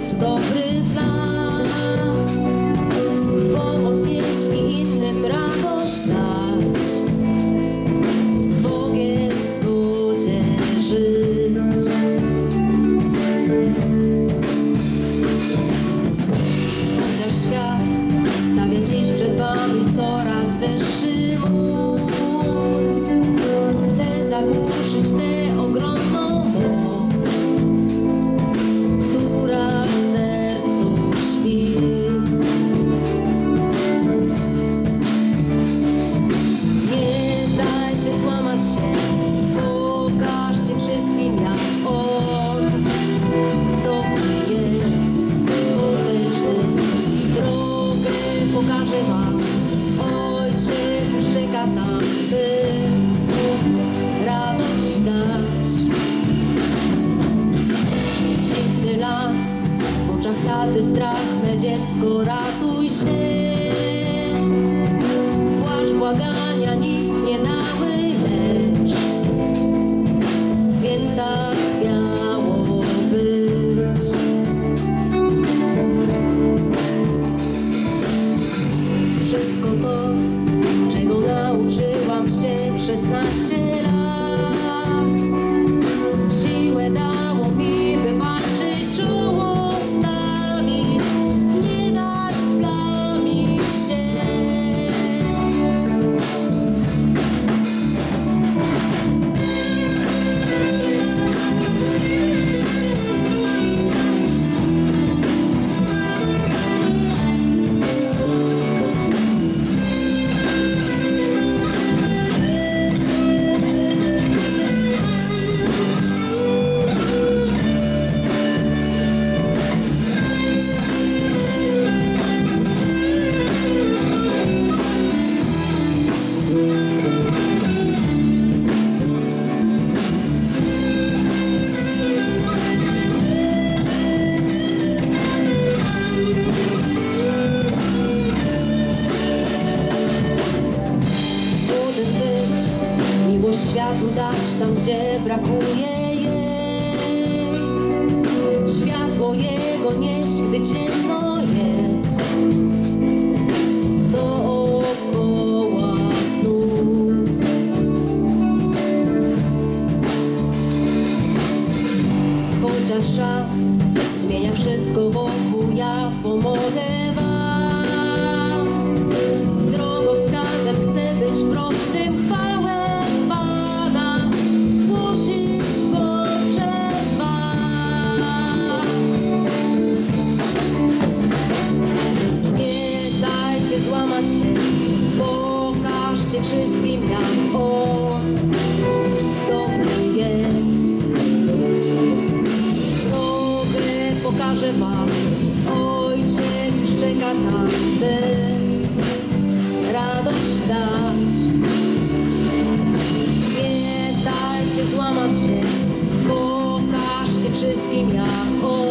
pomysł, dobry plan. Pomoc, jeśli innym radość dać, z Bogiem w zgodzie żyć. Chociaż świat stawia dziś przed wami coraz wyższy mur, chce zagłuszyć tę ogromną moc, która w sercu śpi. Nie dajcie złamać się, pokażcie wszystkim, jak On dobry jest, potężny. Drogę pokaże wam Ojciec, już czeka tam, by radość dać. Zimny las, w oczach taty strach, me dziecko, ratuj się. Płaszcz błagania nic nie dały, lecz wiem, tak miało być. Wszystko to, czego nauczyłam się w 16 lat, siłę dało mi, by walczyć, czoło stawić, nie dać splamić się. Miłość światu dać tam, gdzie brakuje jej, światło Jego nieść, gdy ciemno jest dookoła znów. Chociaż czas zmienia wszystko wokół, ja pomogę wam. Drogowskazem chcę być prostym, chwałę Pana głosić poprzez was. Nie dajcie złamać się, pokażcie wszystkim, jak On dobry jest. Drogę pokaże wam Ojciec, już czeka tam, by radość dać. Nie dajcie złamać się, pokażcie wszystkim, jak On